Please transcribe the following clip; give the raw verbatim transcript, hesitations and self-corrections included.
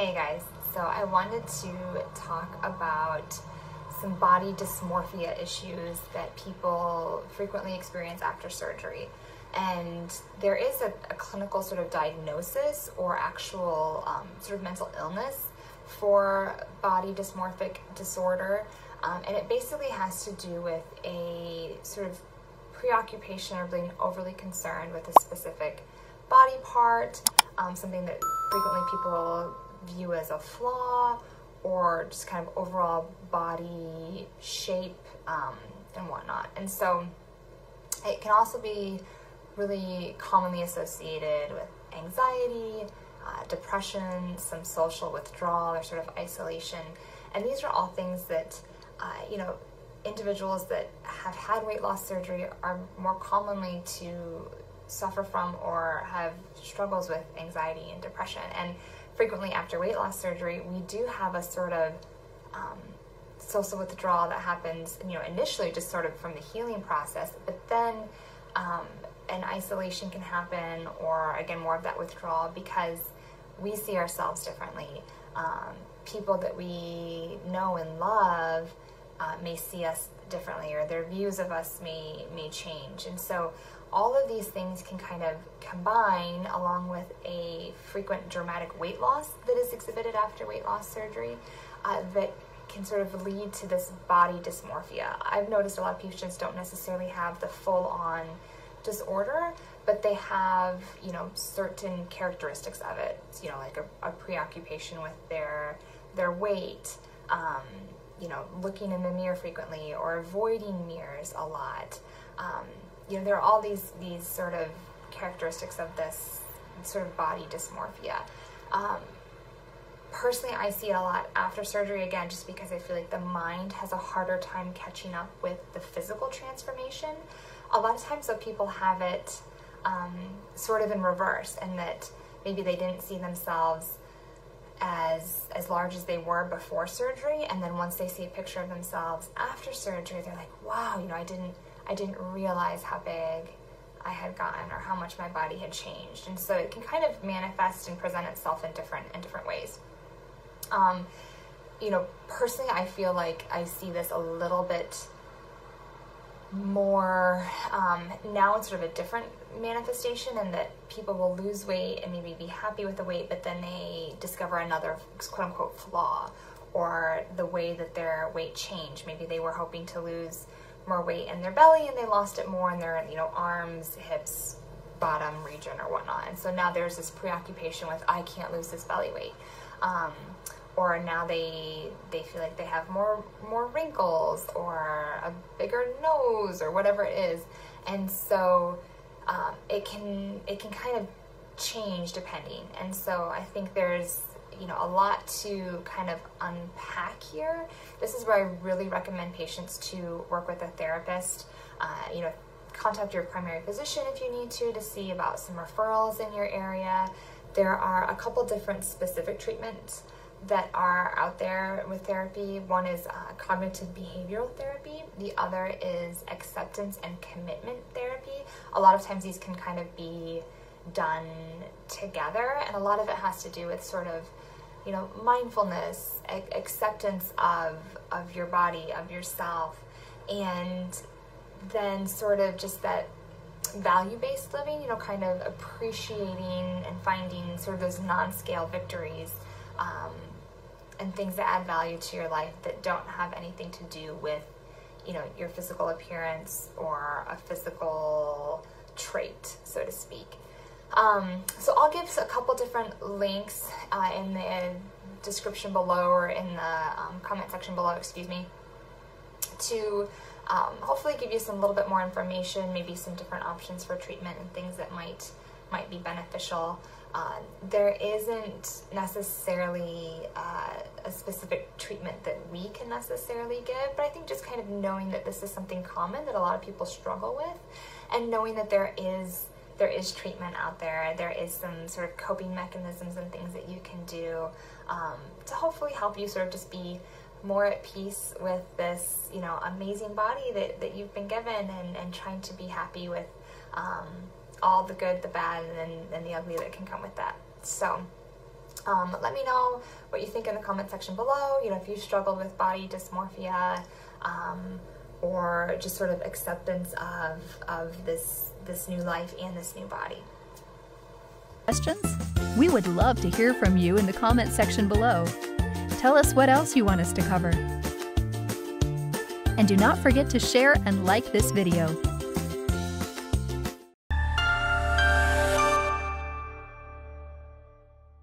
Hey guys, so I wanted to talk about some body dysmorphia issues that people frequently experience after surgery. And there is a, a clinical sort of diagnosis or actual um, sort of mental illness for body dysmorphic disorder. Um, and it basically has to do with a sort of preoccupation or being overly concerned with a specific body part, um, something that frequently people view as a flaw, or just kind of overall body shape um, and whatnot. And so it can also be really commonly associated with anxiety, uh, depression, some social withdrawal or sort of isolation. And these are all things that, uh, you know, individuals that have had weight loss surgery are more commonly to suffer from or have struggles with anxiety and depression. And frequently after weight loss surgery, we do have a sort of um, social withdrawal that happens, you know, initially just sort of from the healing process, but then um, an isolation can happen, or again, more of that withdrawal because we see ourselves differently. Um, people that we know and love uh, may see us differently, or their views of us may, may change. And so all of these things can kind of combine along with a frequent dramatic weight loss that is exhibited after weight loss surgery uh, that can sort of lead to this body dysmorphia. I've noticed a lot of patients don't necessarily have the full-on disorder, but they have, you know, certain characteristics of it. You know, like a, a preoccupation with their their weight, um, you know, looking in the mirror frequently or avoiding mirrors a lot. Um, you know, there are all these these sort of characteristics of this sort of body dysmorphia. Um, personally, I see it a lot after surgery, again, just because I feel like the mind has a harder time catching up with the physical transformation. A lot of times, though, people have it um, sort of in reverse, and that maybe they didn't see themselves as as large as they were before surgery, and then once they see a picture of themselves after surgery, they're like, wow, you know, I didn't I didn't realize how big I had gotten or how much my body had changed. And so it can kind of manifest and present itself in different in different ways. Um, you know, personally, I feel like I see this a little bit more um, now in sort of a different manifestation, in that people will lose weight and maybe be happy with the weight, but then they discover another quote-unquote flaw, or the way that their weight changed. Maybe they were hoping to lose more weight in their belly and they lost it more in their, you know, arms, hips, bottom region or whatnot. And so now there's this preoccupation with, I can't lose this belly weight. Um, or now they they feel like they have more more wrinkles or a bigger nose or whatever it is. And so um, it can it can kind of change depending. And so I think there's, you know, a lot to kind of unpack here. This is where I really recommend patients to work with a therapist. Uh, you know, contact your primary physician if you need to, to see about some referrals in your area. There are a couple different specific treatments that are out there with therapy. One is uh, cognitive behavioral therapy. The other is acceptance and commitment therapy. A lot of times these can kind of be done together, and a lot of it has to do with sort of, you know, mindfulness, a- acceptance of of your body, of yourself, and then sort of just that value-based living, you know, kind of appreciating and finding sort of those non-scale victories um, and things that add value to your life that don't have anything to do with, you know, your physical appearance or a physical trait, so to speak. Um, so I'll give a couple different links uh, in the description below, or in the um, comment section below, excuse me, to um, hopefully give you some little bit more information, maybe some different options for treatment and things that might might be beneficial. Uh, there isn't necessarily uh, a specific treatment that we can necessarily give, but I think just kind of knowing that this is something common that a lot of people struggle with, and knowing that there is there is treatment out there, there is some sort of coping mechanisms and things that you can do um, to hopefully help you sort of just be more at peace with this, you know, amazing body that, that you've been given, and, and trying to be happy with um, all the good, the bad, and, and the ugly that can come with that. So Um, let me know what you think in the comment section below. You know, if you struggled with body dysmorphia, um, or just sort of acceptance of, of this, this new life and this new body. Questions? We would love to hear from you in the comment section below. Tell us what else you want us to cover. And do not forget to share and like this video.